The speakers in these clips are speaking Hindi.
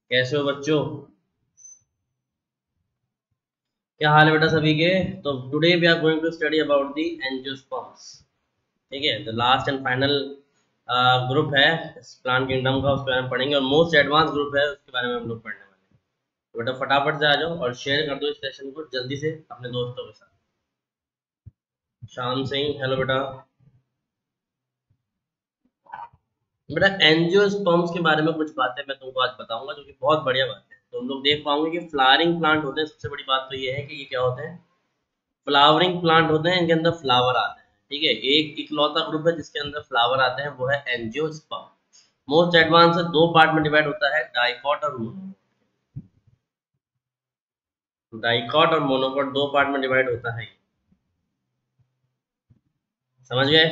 कैसे हो बच्चों? क्या हाल है बेटा सभी के? तो today we are going to study about the angiosperms. ठीक है, the last and final group है इस प्लांट किंगडम का, उसके बारे में पढ़ेंगे और मोस्ट एडवांस ग्रुप है उसके बारे में हम लोग पढ़ने वाले हैं। तो बेटा फटाफट से आ जाओ और शेयर कर दो इस सेशन को जल्दी से अपने दोस्तों के साथ। शाम सिंह, हेलो बेटा। बेटा एंजियोस्पर्म्स के बारे में कुछ बातें मैं तुमको आज बताऊंगा जो कि बहुत बढ़िया बात है। तो हम लोग देख पाओगे कि फ्लावरिंग प्लांट होते हैं। सबसे बड़ी बात तो ये है कि ये क्या होते हैं? फ्लावरिंग प्लांट होते हैं, इनके अंदर फ्लावर आते हैं। ठीक है, एक इकलौता ग्रुप है जिसके अंदर फ्लावर आते हैं, वो है एंजियोस्पर्म। मोस्ट एडवांस है, दो पार्ट में डिवाइड होता है, डाइकॉट और मोनोकॉट। डाइकॉट और मोनोकॉट दो पार्ट में डिवाइड होता है। समझ गए?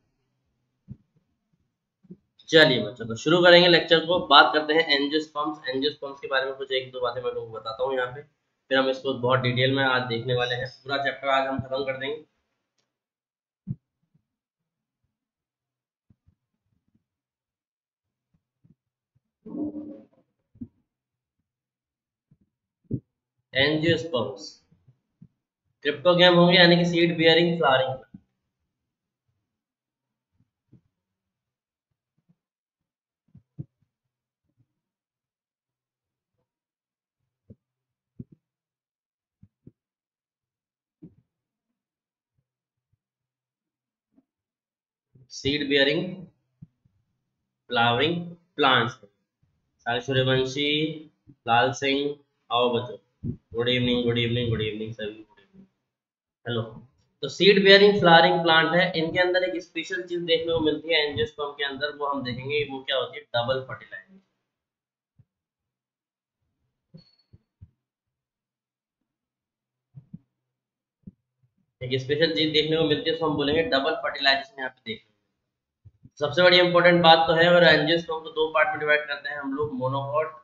चलिए बच्चों, तो शुरू करेंगे लेक्चर को। बात करते हैं एंजियोस्पर्म्स। एंजियोस्पर्म्स के बारे में कुछ एक दो बातें मैं तुमको बताता हूँ यहाँ पे, फिर हम इसको बहुत डिटेल में आज देखने वाले हैं। पूरा चैप्टर आज हम खत्म कर देंगे। एंजियोस्पर्म्स क्रिप्टोगैम होंगे, यानी कि seed bearing flowering. Seed bearing flowering plants. Sai Suryavanshi, Lal Singh, आओ बच्चों। Good evening, good evening, good evening सभी, गुड इवनिंग। हेलो। तो सीड बेयरिंग फ्लावरिंग प्लांट है, इनके अंदर एक स्पेशल चीज देखने को मिलती है एंजियोस्पर्म के अंदर, वो हम देखेंगे वो क्या होती है, डबल फर्टिलाइजेशन। एक स्पेशल चीज देखने को मिलती है, उसको हम बोलेंगे डबल फर्टिलाइजेशन। यहाँ पे देखने को सबसे बड़ी इंपॉर्टेंट बात तो है, और एंजियोस्पर्म को दो पार्ट में डिवाइड करते हैं हम लोग, मोनोकॉट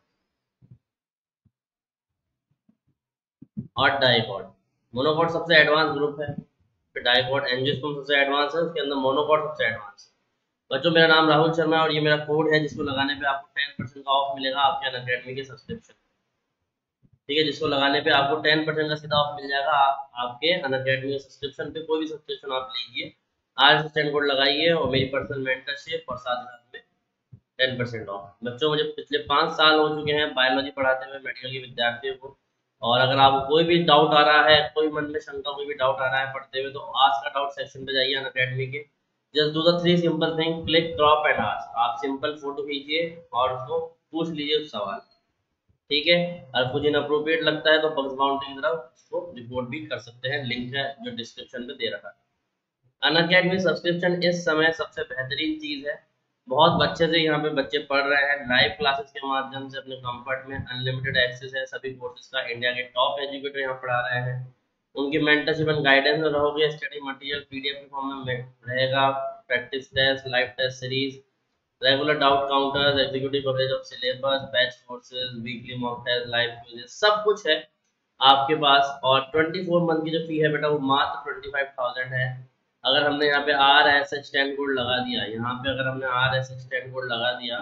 और डाइकॉट। मोनोकॉट सबसे एडवांस ग्रुप है, फिर डाइकॉट। एंजियोस्पर्म सबसे एडवांस है, उसके अंदर मोनोकॉट सबसे एडवांस है। बच्चों, मेरा नाम राहुल शर्मा है और ये मेरा कोड है जिसको लगाने पे आपको 10% का ऑफ मिलेगा आपके अनअकैडमी के सब्सक्रिप्शन। ठीक है, जिसको लगाने पे आपको 10% का सीधा ऑफ मिल जाएगा आपके अनअकैडमी के सब्सक्रिप्शन पे। कोई भी सब्सक्रिप्शन आप लीजिए, RSSN कोड लगाइए और मेरी पर्सनल मेंटरशिप और साथ ही साथ में 10% ऑफ। बच्चों, मुझे पिछले 5 साल हो चुके हैं बायोलॉजी पढ़ाते हुए मेडिकल के विद्यार्थियों को। और अगर आपको कोई भी डाउट आ रहा है, कोई मन में शंका, कोई भी डाउट आ रहा है पढ़ते हुए, तो आज का डाउट सेक्शन पे जाइए अनअकैडमी के। Just do the three simple thing, click, crop and ask. आप सिंपल फोटो खींचिए और उसको पूछ लीजिए उस सवाल। ठीक है, और कुछ इनअप्रोप्रिएट लगता है तो बग्स बाउंड्री की तरफ उसको रिपोर्ट भी कर सकते हैं, लिंक है जो डिस्क्रिप्शन में दे रखा है। अनअकैडमी सब्सक्रिप्शन इस समय सबसे बेहतरीन चीज है। बहुत अच्छे से यहाँ पे बच्चे पढ़ रहे हैं, लाइव क्लासेस के माध्यम से अपने कंफर्ट में, अनलिमिटेड एक्सेस है सभी कोर्सेज का। इंडिया के टॉप एजुकेटर यहाँ पढ़ा रहे हैं। उनकी मेंटरशिप एंड गाइडेंस में रहोगे। स्टडी मटेरियल PDF के फॉर्म में रहेगा, practice test, live test series, regular doubt counters, executive coverage of syllabus, batch courses, weekly mock test, live quizzes, सब कुछ है आपके पास। और 24 मंथ की जो फी है बेटा, वो मात्र 25,000 है। अगर हमने यहाँ पे RSH10 कोड लगा दिया, यहाँ पे अगर हमने RSH10 कोड लगा दिया,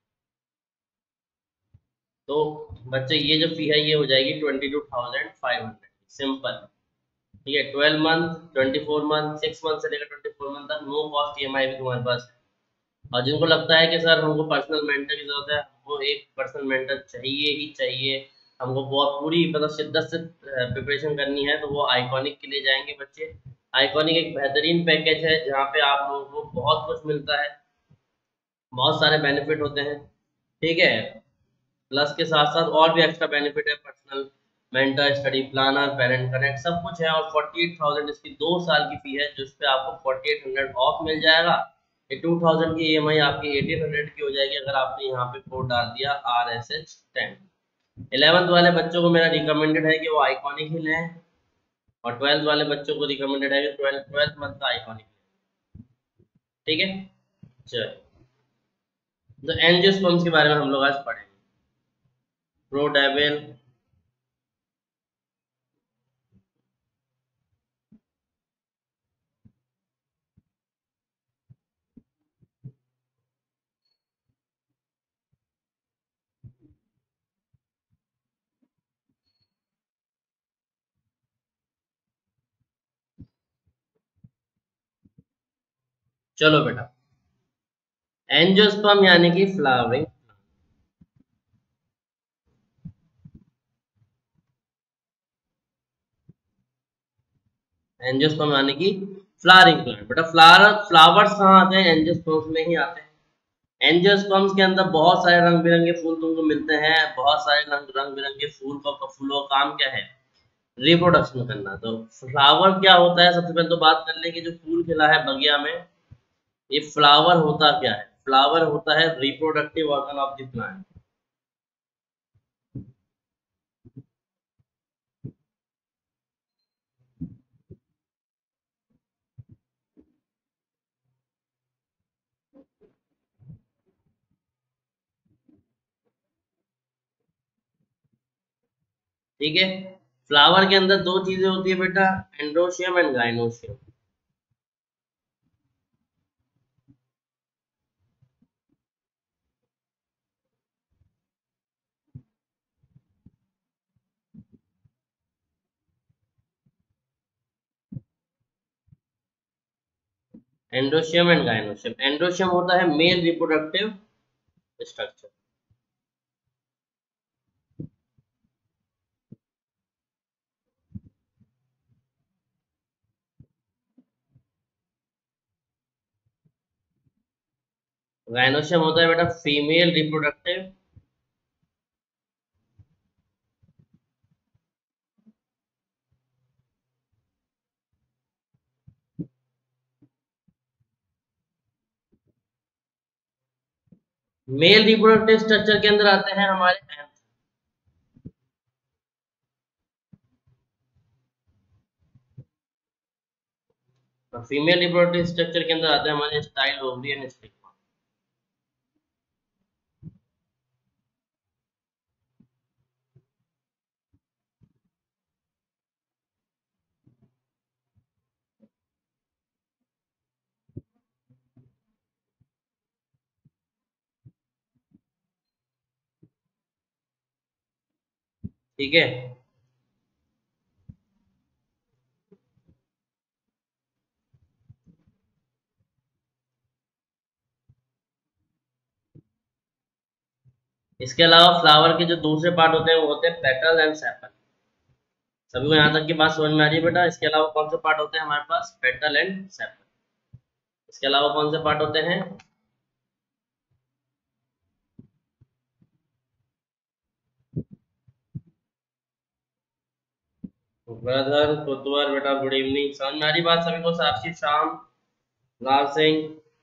तो बच्चे ये जो फी है ये हो जाएगी 22,500, सिंपल। ठीक है, 12 मंथ, 24 मंथ, 6 मंथ से लेकर 24 मंथ तक नो कॉस्ट EMI भी तुम्हारे पास है। और जिनको लगता है कि सर हमको पर्सनल मेंटर की जरूरत है, हमको एक पर्सनल मेंटर चाहिए ही चाहिए, हमको बहुत पूरी मतलब शिद्दत से प्रिपरेशन करनी है, तो वो आइकॉनिक के लिए जाएंगे बच्चे। आइकॉनिक एक बेहतरीन पैकेज है जहाँ पे आप लोगों को बहुत कुछ मिलता है, बहुत सारे बेनिफिट होते हैं। ठीक है, प्लस के साथ साथ और भी एक्स्ट्रा बेनिफिट है, personal mentor, study planner, parent connect, सब कुछ है। और 48,000 इसकी 2 साल की फी है, जिस पे आपको 4800 ऑफ मिल जाएगा। ये 2000 की EMI आपकी 1800 की हो जाएगी अगर आपने यहाँ पे कोड डाल दिया RSH10। 11th वाले बच्चों को मेरा रिकमेंडेड है कि वो आइकॉनिक ही लें, और 12th वाले बच्चों को रिकमेंडेड है कि 12th मंथ का आइकॉनिक लें। ठीक है, चलिए। तो एंजियोस्पर्म्स के बारे में हम लोग आज पढ़ेंगे। प्रोडेविल, चलो बेटा, एंजियोस्पर्म यानी कि फ्लावरिंग, एंजियोस्पर्म यानी कि फ्लावरिंग प्लांट। बेटा फ्लावर्स कहाँ आते हैं? एंजियोस्पर्म्स में ही आते हैं। एंजियोस्पर्म्स के अंदर बहुत सारे रंग बिरंगे फूल तुमको मिलते हैं। बहुत सारे रंग बिरंगे फूलों का काम क्या है? रिप्रोडक्शन करना। तो फ्लावर क्या होता है? सबसे पहले तो बात कर ले कि जो फूल खिला है बगिया में, ये फ्लावर होता क्या है? फ्लावर होता है reproductive organ of the plant. ठीक है, फ्लावर के अंदर दो चीजें होती है बेटा, androecium and gynoecium. Androecium and gynoecium. Androecium होता है मेल रिप्रोडक्टिव स्ट्रक्चर। गाइनोशियम होता है बेटा female reproductive. Male reproductive structure के अंदर आते हैं हमारे फीमेल रिप्रोडक्टिव स्ट्रक्चर के अंदर आते हैं हमारे स्टाइल, ओवरी एंड स्टिग्मा। ठीक है, इसके अलावा फ्लावर के जो दूसरे पार्ट होते हैं वो होते हैं पेटल एंड सेपल। सभी को यहाँ तक की बात समझ में आ रही है बेटा? इसके अलावा कौन से पार्ट होते हैं हमारे पास? Petal and sepal. इसके अलावा कौन से पार्ट होते हैं? ब्रदर कुतवर बेटा, गुड इवनिंग। समझ में आ रही बात सभी को? साक्षी, शाम, लाल सिंह,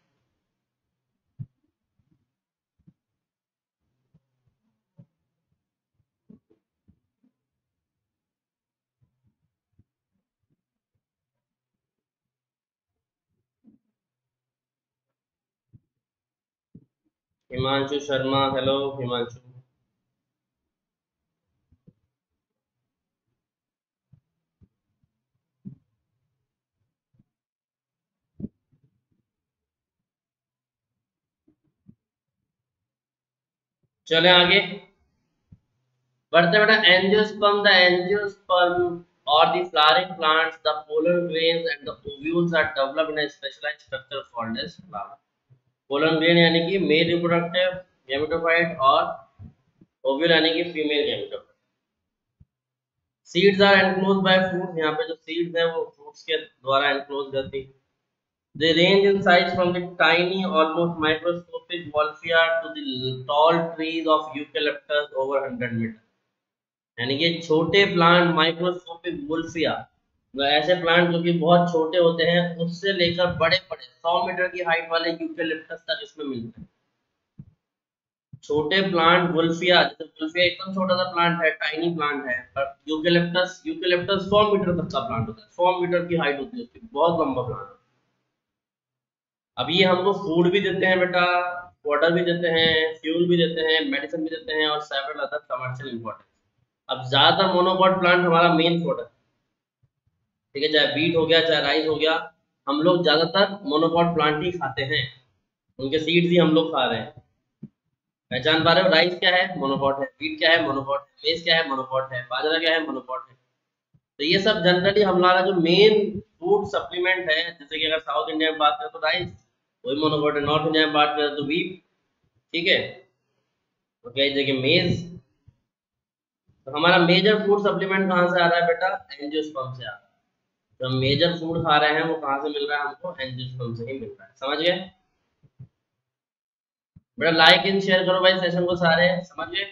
हिमांशु शर्मा, हेलो हिमांशु। चले आगे बढ़ते बेटा। एंजियोस्पर्म, द एंजियोस्पर्म और the flowering plants, the pollen grains and the ovules are developed in a specialised structure called as flower. Pollen grain यानी कि मेल रिप्रोडक्टिव गैमेटोफाइट, और ओव्यूल यानी कि female gametophyte. Seeds are enclosed by fruits. यहाँ पे जो सीड्स है वो फ्रूट्स के द्वारा एनक्लोज रहती है। They range in size from the tiny, almost microscopic Wolfia to the tall trees of eucalyptus over 100 metre. यानी कि छोटे प्लांट माइक्रोस्कोपिक वुल्फिया, ऐसे प्लांट जो कि बहुत छोटे होते हैं, उससे लेकर बड़े बड़े 100 मीटर की हाइट वाले यूकेलिप्टस तक इसमें मिलते हैं। छोटे प्लांट वुल्फिया, जैसे वुल्फिया एकदम छोटा सा प्लांट है, टाइनी प्लांट है, पर यूकेलिप्टस यूकेलिप्टस 100 मीटर तक का प्लांट होता है। 100 मीटर की हाइट होती है उसकी, बहुत लंबा प्लांट। अब ये हमको फूड भी देते हैं बेटा, वाटर भी देते हैं, फ्यूल भी देते हैं, मेडिसिन भी देते हैं, और सेवरल अदर कमर्शियल इंपॉर्टेंस। अब ज्यादातर मोनोकॉट प्लांट हमारा मेन प्रोडक्ट, ठीक है, चाहे बीट हो गया चाहे राइस हो गया, हम लोग ज्यादातर मोनोकॉट प्लांट ही खाते हैं, उनके सीड्स ही हम लोग खा रहे हैं। पहचान पा रहे हो? राइस क्या है? मोनोकॉट है। बीट क्या है? मोनोकॉट है। मेज क्या है? मोनोकॉट है। बाजरा क्या है? मोनोकॉट है। तो ये सब जनरली हमारा जो मेन फूड सप्लीमेंट है, जैसे कि अगर साउथ इंडिया में बात करें तो राइस, वही मोनोकॉट है। नॉर्थ इंडिया में बात करें तो वीट, ठीक है। तो क्या देखिए मेज, तो हमारा मेजर फूड सप्लीमेंट कहाँ से आ रहा है बेटा, एंजियोस्पर्म से आ रहा है। तो हम मेजर फूड खा रहे हैं वो कहाँ से मिल रहा है हमको, एंजियोस्पर्म से ही मिल रहा है। समझ गए बेटा? लाइक एंड शेयर करो भाई सेशन को सारे, समझ गए?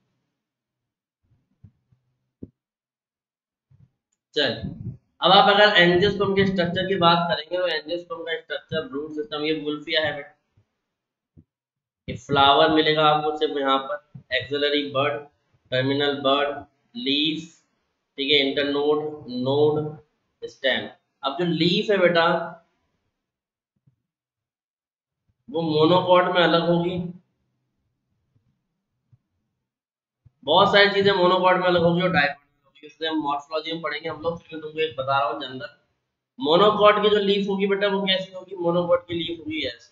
चल, अब आप अगर एंजियोस्पर्म के स्ट्रक्चर की बात करेंगे तो एंजियोस्पर्म का स्ट्रक्चर रूट सिस्टम, ये वुल्फिया है बेटा। ये फ्लावर मिलेगा आपको सिर्फ यहाँ पर, axillary bud, terminal bud, leaf, ठीक है, इंटरनोड, नोड, स्टेम। अब जो लीफ है बेटा वो मोनोकॉट में अलग होगी, बहुत सारी चीजें मोनोकॉट में अलग होगी और डाइकॉट में होगी, इसलिए हम मॉर्फोलॉजी में पढ़ेंगे हम लोग। फिर तुमको एक बता रहा हूँ जनरल, मोनोकॉट की जो लीफ होगी बेटा वो कैसी होगी, मोनोकॉट की लीफ होगी ऐसी,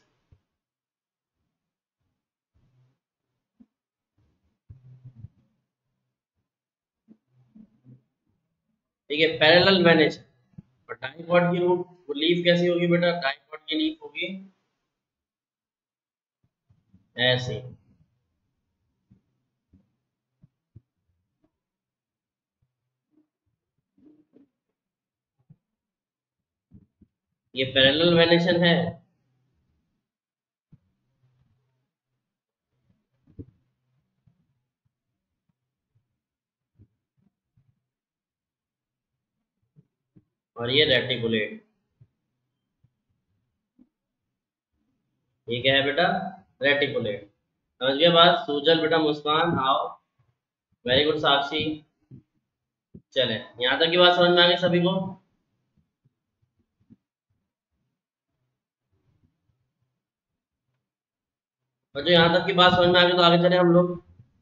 ठीक है, पैरेलल वेनेज। और डाइकॉट की रूट वो लीफ कैसी होगी बेटा, डाइकॉट की लीफ होगी ऐसी। ये पैरेलल वेनेशन है। और ये रेटिकुलेट, ये क्या है बेटा, रेटिकुलेट। समझ गए बात? सूजल बेटा, मुस्कान आओ, वेरी गुड साक्षी। चले, यहाँ तक की बात समझ में आ गई सभी को? और जो यहाँ तक की बात समझ में आ गई तो आगे चले हम लोग।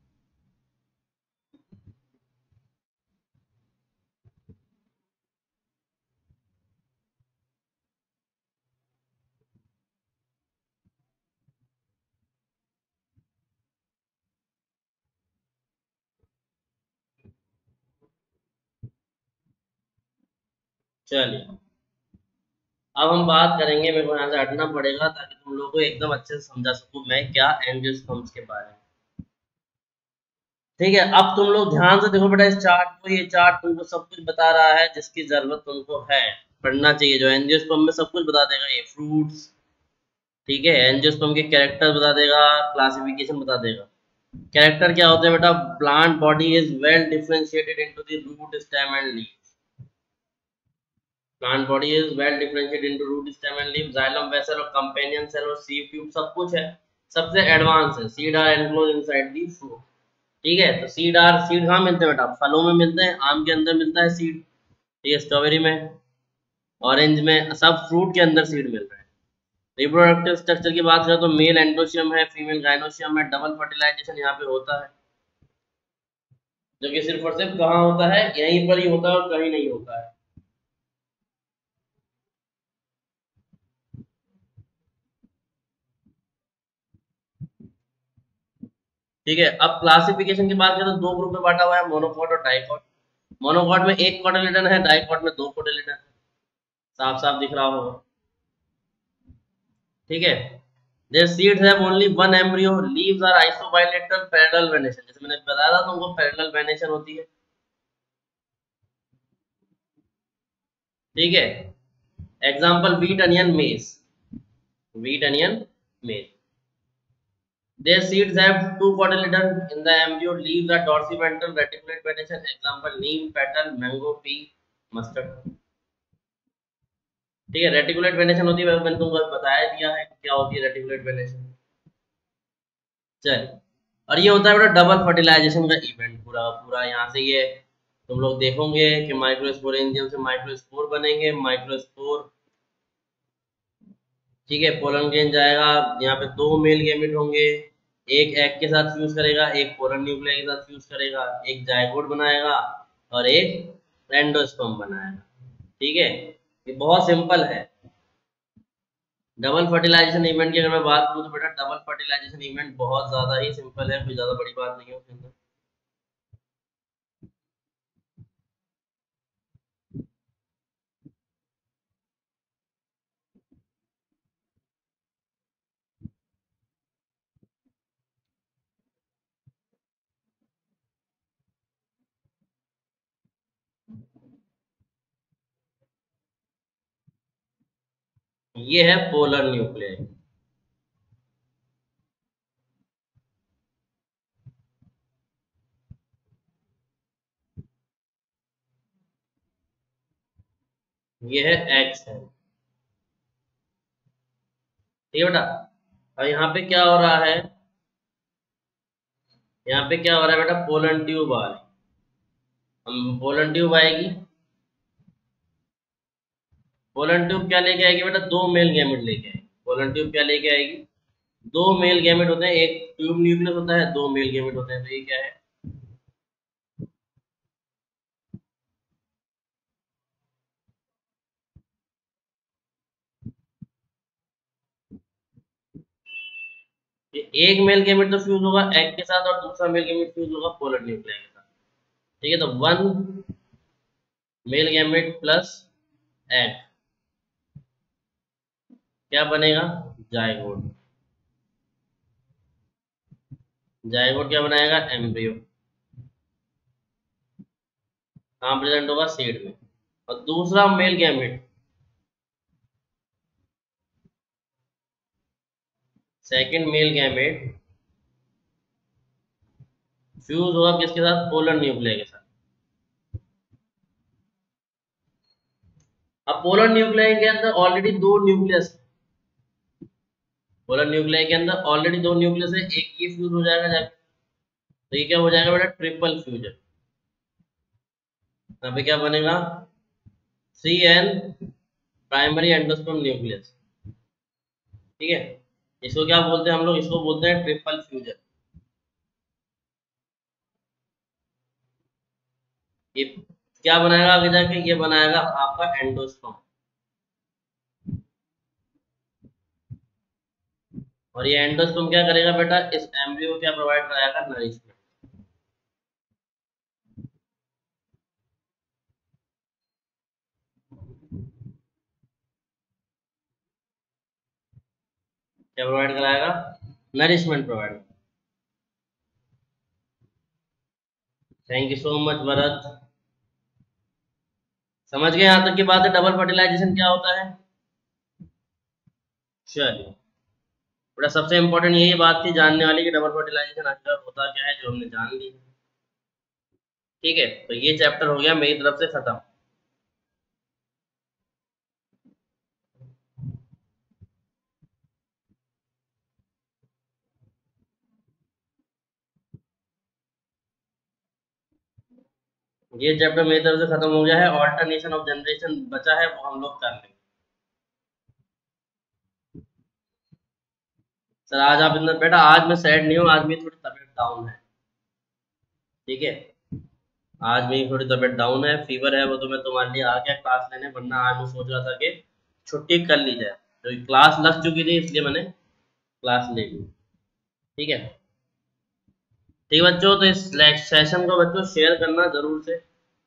चलिए, अब हम बात करेंगे, मेरे को यहाँ से हटना पड़ेगा ताकि तुम लोगों को एकदम अच्छे से समझा सकूं मैं क्या एंजियोस्पर्म्स के बारे में। ठीक है, अब तुम लोग ध्यान से देखो बेटा इस चार्ट को, ये चार्ट तुमको सब कुछ बता रहा है जिसकी जरूरत तुमको है, पढ़ना चाहिए। जो एंजियोस्पर्म में सब कुछ बता देगा, ये फ्रूट्स, ठीक है, एंजियोस्पर्म के कैरेक्टर बता देगा, क्लासिफिकेशन बता देगा। कैरेक्टर क्या होते हैं बेटा, plant body is well differentiated into the root, stem and leaf. Plant body is well differentiated into root, stem and leaf. Xylem vessel और कंपेनियन सेल और सीड ट्यूब सब कुछ है। सबसे एडवांस है, seed are enclose inside the fruit. ठीक है, तो सीड आर, सीड कहाँ मिलते हैं बेटा, फलों में मिलते हैं, आम के अंदर मिलता है सीड, ठीक है, स्ट्रॉबेरी में, ऑरेंज में, सब फ्रूट के अंदर सीड मिल रहे हैं। रिप्रोडक्टिव स्ट्रक्चर की बात करें तो मेल एंडोशियम है, फीमेल गाइनोशियम है, डबल फर्टिलाइजेशन यहाँ पे होता है, जो कि सिर्फ और सिर्फ कहाँ होता है, यहीं पर ही होता है और कहीं नहीं होता है। ठीक है, अब क्लासिफिकेशन की बात करें तो दो ग्रुप में बांटा हुआ है, मोनोकॉट और डाइकॉट। मोनोकॉट में एक कोटिलिडन है, डाइकॉट में दो कोटिलिडन है, साफ साफ दिख रहा होगा, ठीक है। Their seeds have only one embryo. Leaves are isobilateral parallel venation. जैसे मैंने बताया था तुमको पैरेलल वेनेशन होती है, ठीक है। Example wheat onion maize, wheat onion maize. Their seeds have two cotyledons in the embryo. Leaves are dorsiventral reticulate venation. Example neem, petal, mango, pea, mustard. ठीक है, रेटिकुलेट वेनेशन होती है, मैंने तुमको बताया दिया है क्या होती है रेटिकुलेट वेनेशन। चल, और ये होता है बेटा डबल फर्टिलाइजेशन का इवेंट, पूरा पूरा यहाँ से ये तुम लोग देखोगे कि माइक्रोस्पोरेंजियम से माइक्रोस्पोर बनेंगे, माइक्रोस्पोर, ठीक है, पोलन ग्रेन जाएगा, यहाँ पे दो मेल गैमेट होंगे, एक एग के साथ फ्यूज करेगा, एक पोलन न्यूक्लिया के साथ फ्यूज करेगा, एक जाइगोट बनाएगा और एक एंडोस्पर्म बनाएगा, ठीक है। ये बहुत सिंपल है। डबल फर्टिलाइजेशन इवेंट की अगर मैं बात करूँ तो बेटा डबल फर्टिलाइजेशन इवेंट बहुत ज्यादा ही सिंपल है, कोई ज्यादा बड़ी बात नहीं है उसके अंदर। ये है पोलर न्यूक्लियाई। ये है एक्स है, ठीक है बेटा। और यहाँ पे क्या हो रहा है, यहाँ पे क्या हो रहा है बेटा, पोलन ट्यूब आ रही, हम पोलन ट्यूब आएगी। पोलन ट्यूब क्या लेके आएगी बेटा, दो मेल गैमेट लेके आएगी। पोलन ट्यूब क्या लेके आएगी, दो मेल गैमेट होते हैं, एक ट्यूब न्यूक्लियस होता है, दो मेल गैमेट होते हैं, तो ये क्या है, ये एक मेल गैमेट तो फ्यूज होगा एग के साथ और दूसरा मेल गैमेट फ्यूज होगा पोलर न्यूक्लियाई के साथ, ठीक है। तो one male gamete plus egg क्या बनेगा, जायगोट। जायगोट क्या बनाएगा, एम्ब्रियो। कहाँ प्रेजेंट होगा, सीड में। और दूसरा male gamete, second male gamete fuse होगा किसके साथ, पोलर न्यूक्लियाई के साथ। अब पोलर न्यूक्लियाई के अंदर ऑलरेडी दो न्यूक्लियस, पोलर न्यूक्लियाई के अंदर ऑलरेडी दो न्यूक्लियस है, एक ये फ्यूज हो जाएगा जाके, तो ये क्या हो जाएगा बेटा, ट्रिपल फ्यूजन। यहाँ पे क्या बनेगा, 3n प्राइमरी एंडोस्पर्म न्यूक्लियस, ठीक है। इसको क्या बोलते हैं हम लोग, इसको बोलते हैं ट्रिपल फ्यूजन। ये क्या बनाएगा आगे जाके, ये बनाएगा आपका एंडोस्पर्म। और ये एंडोस्पर्म क्या करेगा बेटा, इस एम्ब्रियो को क्या प्रोवाइड कराएगा, नरिशमेंट। क्या प्रोवाइड कराएगा, nourishment provide. Thank you so much Bharat. समझ गए यहाँ तक की बात है, डबल फर्टिलाइजेशन क्या होता है। चलिए बेटा, सबसे इंपॉर्टेंट यही बात थी जानने वाली कि डबल फर्टिलाइजेशन आखिर होता क्या है, जो हमने जान ली। ठीक है, तो ये चैप्टर हो गया मेरी तरफ से खत्म। ये चैप्टर मेरी तरफ से खत्म हो गया है, ऑल्टरनेशन ऑफ जनरेशन बचा है, वो हम लोग कर लेंगे। सर आज आप इतना, बेटा आज मैं सैड नहीं हूँ, आज मेरी थोड़ी तबीयत डाउन है, ठीक है। आज मेरी थोड़ी तबीयत डाउन है, फीवर है, वो तो मैं तुम्हारे लिए आ गया क्लास लेने, वरना आज मैं सोच रहा था कि छुट्टी कर ली जाए, तो क्लास लग चुकी थी इसलिए मैंने क्लास ले ली, ठीक है। ठीक है बच्चों, तो इस सेशन को बच्चों शेयर करना जरूर से।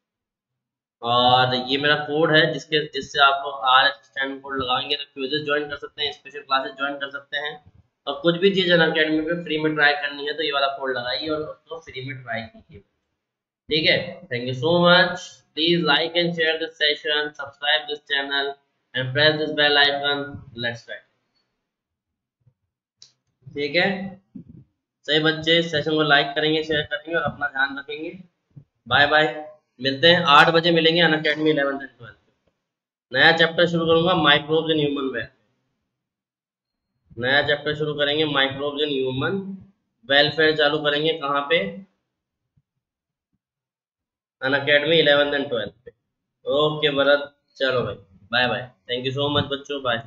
और ये मेरा कोड है जिससे आप लोग आर एस स्टैंड कोड लगाएंगे तो क्विजेज ज्वाइन कर सकते हैं, स्पेशल क्लासेस ज्वाइन कर सकते हैं, और कुछ भी चीज़ अनअकैडमी पे फ्री में ट्राई करनी है तो ये वाला कोड लगाइए और उसको फ्री में ट्राई कीजिए, ठीक है। Thank you so much. Please like and share this session, subscribe this channel and press this bell icon. Let's start, ठीक है। सही बच्चे सेशन को लाइक करेंगे, शेयर करेंगे और अपना ध्यान रखेंगे। बाय बाय, मिलते हैं 8 बजे मिलेंगे अनअकैडमी 11th एंड 12th। नया चैप्टर शुरू करूंगा माइक्रोब्स इन ह्यूमन वेलफेयर, नया चैप्टर शुरू करेंगे माइक्रोब्स इन ह्यूमन वेलफेयर, चालू करेंगे कहाँ पे, अनअकैडमी 11th एंड 12th पे। ओके भरत, चलो भाई, bye bye, thank you so much बच्चों, बाय।